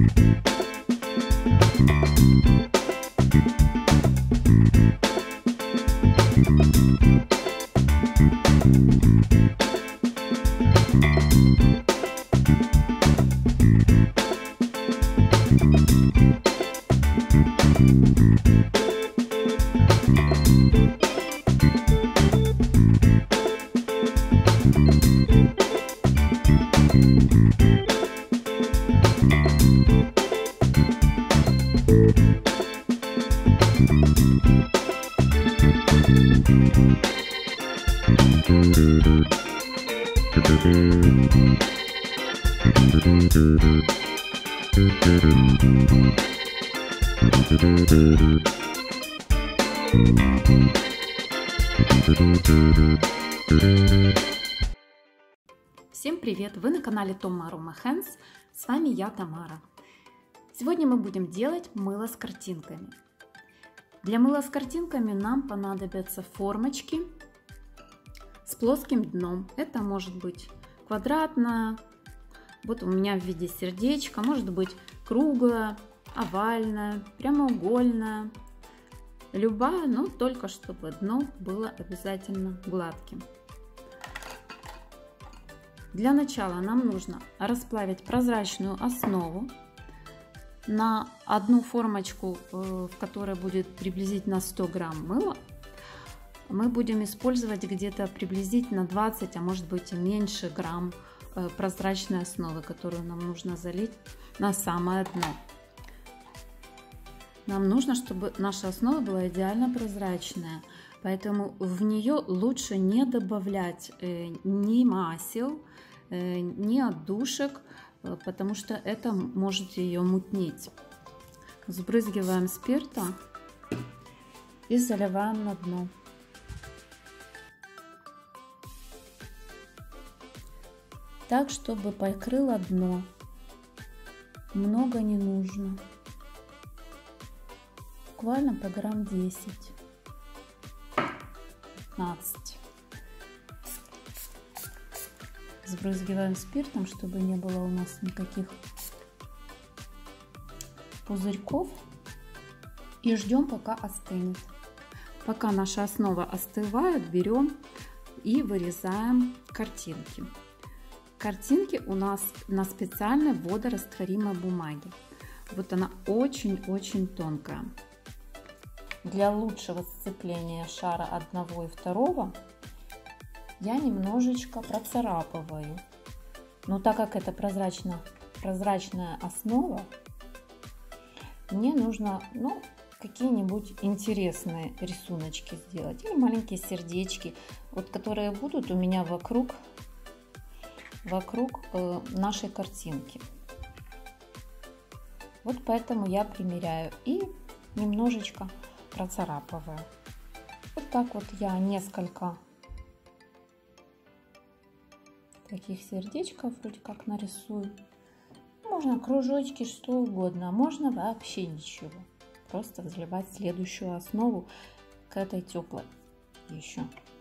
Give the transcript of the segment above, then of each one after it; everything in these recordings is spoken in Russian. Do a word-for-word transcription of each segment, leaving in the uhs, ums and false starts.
Всем привет! Вы на канале Tom Aroma Hands. С вами я, Тамара. Сегодня мы будем делать мыло с картинками. Для мыла с картинками нам понадобятся формочки с плоским дном. Это может быть квадратная, вот у меня в виде сердечка, может быть круглая, овальная, прямоугольная, любая, но только чтобы дно было обязательно гладким. Для начала нам нужно расплавить прозрачную основу на одну формочку, в которой будет приблизительно сто грамм мыла. Мы будем использовать где-то приблизительно двадцать, а может быть и меньше грамм прозрачной основы, которую нам нужно залить на самое дно. Нам нужно, чтобы наша основа была идеально прозрачная, поэтому в нее лучше не добавлять ни масел, ни отдушек, потому что это может ее мутнить. Сбрызгиваем спиртом и заливаем на дно. Так, чтобы покрыло дно. Много не нужно. Буквально по грамм десять пятнадцать. Сбрызгиваем спиртом, чтобы не было у нас никаких пузырьков, и ждем, пока остынет. Пока наша основа остывает, берем и вырезаем картинки. Картинки у нас на специальной водорастворимой бумаге. Вот она очень-очень тонкая. Для лучшего сцепления шара одного и второго я немножечко процарапываю. Но так как это прозрачно, прозрачная основа, мне нужно, ну, какие-нибудь интересные рисуночки сделать. Или маленькие сердечки, вот, которые будут у меня вокруг, вокруг э, нашей картинки. Вот поэтому я примеряю и немножечко процарапываю. Вот так вот я несколько таких сердечков вроде как нарисую. Можно кружочки, что угодно, можно вообще ничего. Просто заливать следующую основу к этой теплой еще.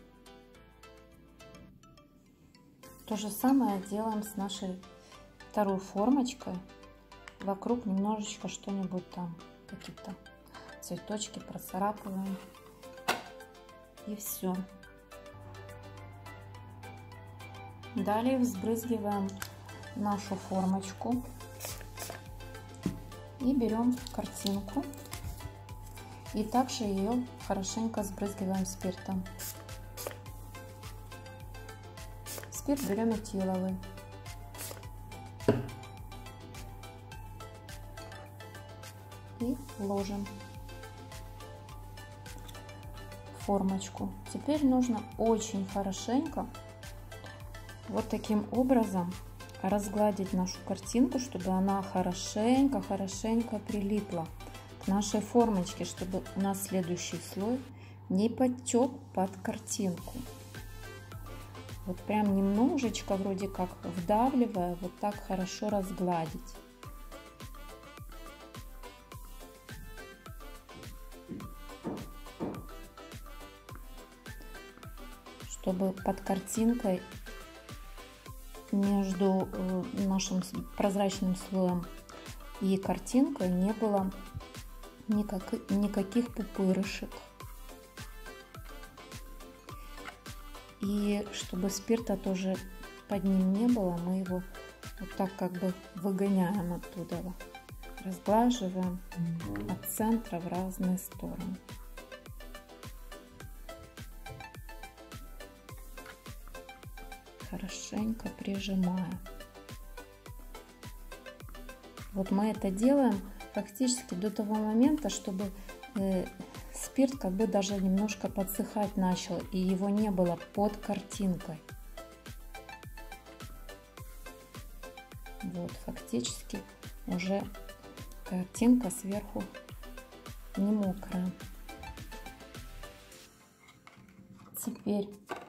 То же самое делаем с нашей второй формочкой. Вокруг немножечко что-нибудь там, какие-то цветочки процарапываем. И все. Далее взбрызгиваем нашу формочку и берем картинку и также ее хорошенько сбрызгиваем спиртом. Спирт берем этиловый. И ложим в формочку. Теперь нужно очень хорошенько вот таким образом разгладить нашу картинку, чтобы она хорошенько-хорошенько прилипла к нашей формочке, чтобы у нас следующий слой не подтек под картинку. Вот прям немножечко, вроде как вдавливая, вот так хорошо разгладить. Чтобы под картинкой между нашим прозрачным слоем и картинка не было никак, никаких пупырышек. И чтобы спирта тоже под ним не было, мы его вот так как бы выгоняем оттуда, разглаживаем от центра в разные стороны. Хорошенько прижимая. Вот мы это делаем фактически до того момента, чтобы э, спирт как бы даже немножко подсыхать начал, и его не было под картинкой. Вот, фактически уже картинка сверху не мокрая. Теперь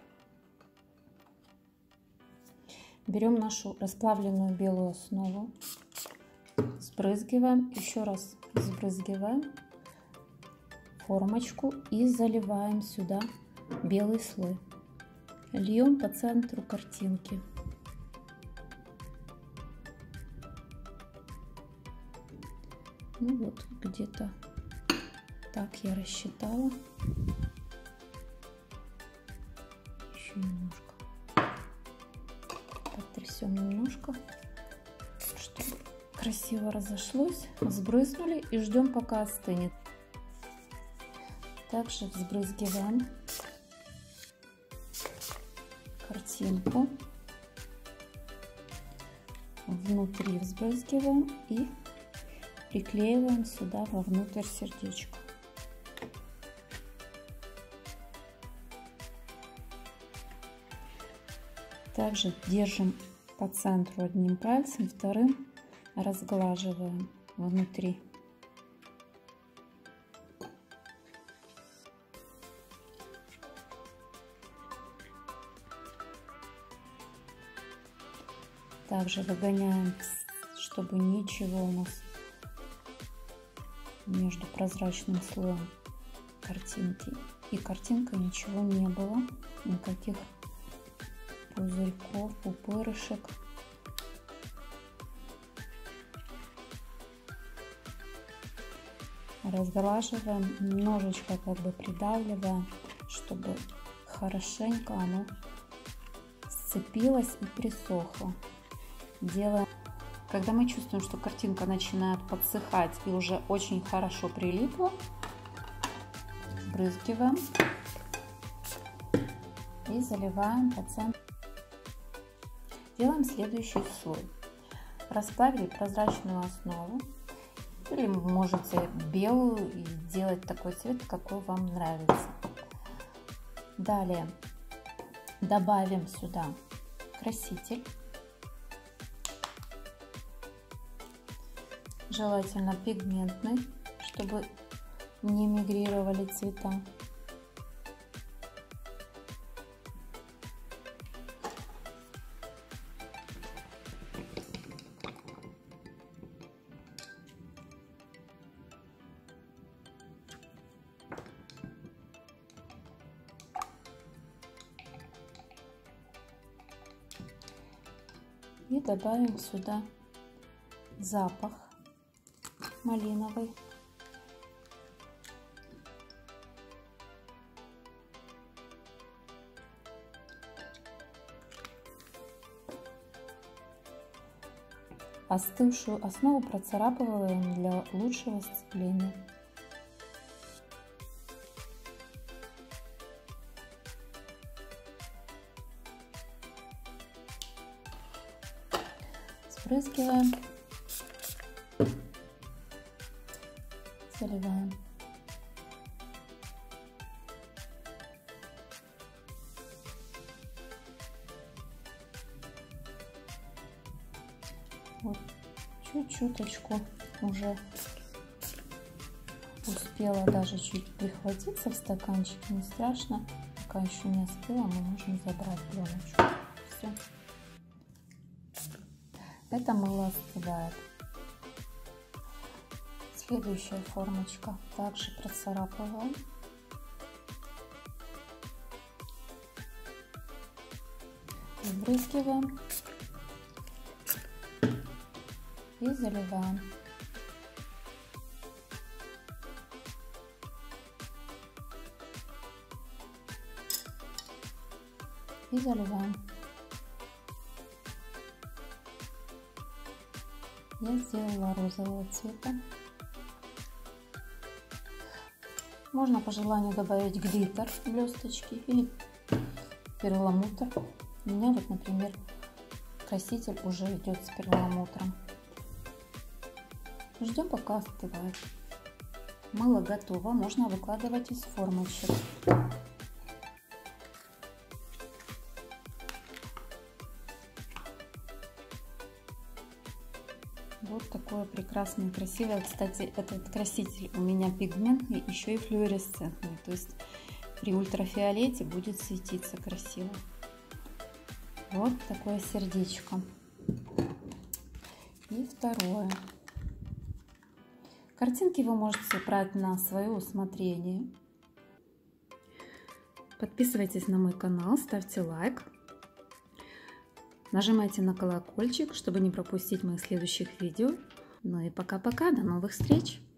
берем нашу расплавленную белую основу, сбрызгиваем, еще раз сбрызгиваем формочку и заливаем сюда белый слой. Льем по центру картинки. Ну вот, где-то так я рассчитала. Еще немножко. Потрясем немножко, чтобы красиво разошлось. Сбрызнули и ждем, пока остынет. Также взбрызгиваем картинку. Внутри взбрызгиваем и приклеиваем сюда вовнутрь сердечко. Также держим по центру одним пальцем, вторым разглаживаем внутри. Также выгоняем, чтобы ничего у нас между прозрачным слоем картинки и картинкой ничего не было, никаких пузырьков, пупырышек. Разглаживаем, немножечко как бы придавливаем, чтобы хорошенько оно сцепилось и присохло. Делаем. Когда мы чувствуем, что картинка начинает подсыхать и уже очень хорошо прилипла, брызгиваем и заливаем по центру. Делаем следующий слой. Расплавили прозрачную основу, или можете белую и делать такой цвет, какой вам нравится. Далее добавим сюда краситель. Желательно пигментный, чтобы не мигрировали цвета. И добавим сюда запах малиновый. Остывшую основу процарапываем для лучшего сцепления. Спрыскиваем, заливаем. Вот чуть-чуточку уже успела даже чуть прихватиться в стаканчике, не страшно, пока еще не остыло, мы можем забрать пленочку. Все. Это мыло остывает. Следующая формочка также процарапываем. Вбрызгиваем и заливаем. и заливаем. Я сделала розового цвета. Можно по желанию добавить глиттер, блесточки или перламутр. У меня вот, например, краситель уже идет с перламутром. Ждем, пока остывает. Мыло готово, можно выкладывать из формочек. Вот такое прекрасное, красивое. Кстати, этот краситель у меня пигментный, еще и флуоресцентный. То есть при ультрафиолете будет светиться красиво. Вот такое сердечко. И второе. Картинки вы можете брать на свое усмотрение. Подписывайтесь на мой канал, ставьте лайк. Нажимайте на колокольчик, чтобы не пропустить моих следующих видео. Ну и пока-пока, до новых встреч!